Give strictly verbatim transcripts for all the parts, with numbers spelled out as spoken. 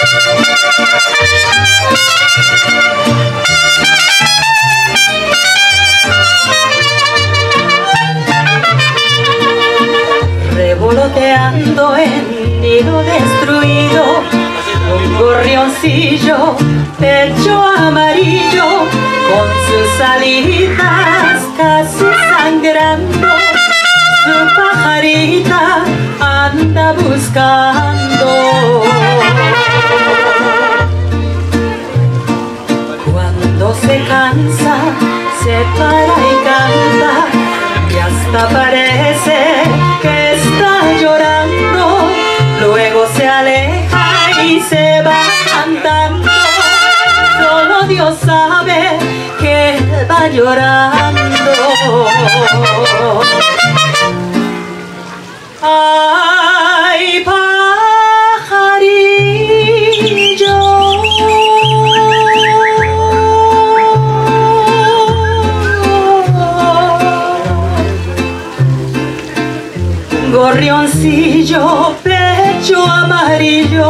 Revoloteando en nido destruido, un gorrioncillo, pecho amarillo, con sus alitas casi sangrando, su pajarita anda buscando. Cuando se cansa, se para y canta, y hasta parece que está llorando, luego se aleja y se va cantando. Solo Dios sabe que va llorando. Ay, pajarillo, gorrioncillo, pecho amarillo,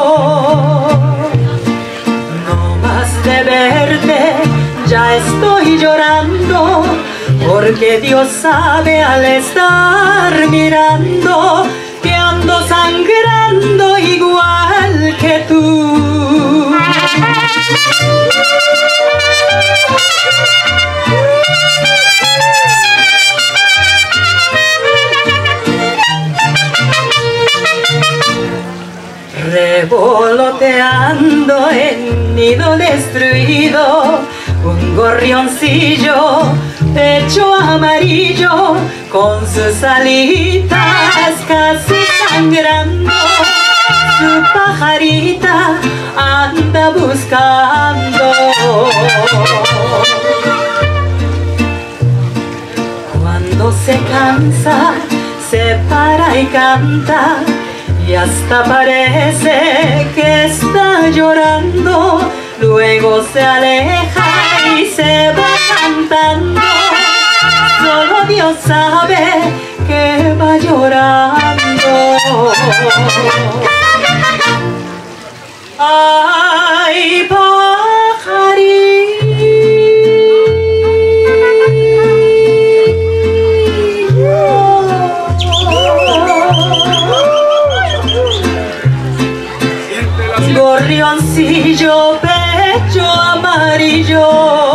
no más de verte ya estoy llorando, porque Dios sabe al estar mirando que ando sangrando igual que tú. Revoloteando en nido destruido, un gorrioncillo, pecho amarillo, con sus alitas casi sangrando, su pajarita anda buscando. Cuando se cansa, se para y canta, y hasta parece que está llorando, luego se aleja y se va cantando. Solo Dios sabe que va llorando. Ay, gorrioncillo, pecho amarillo,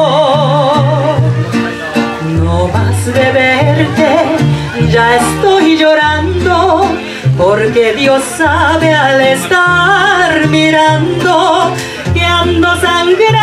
no más de verte ya estoy llorando, porque Dios sabe al estar mirando que ando sangrando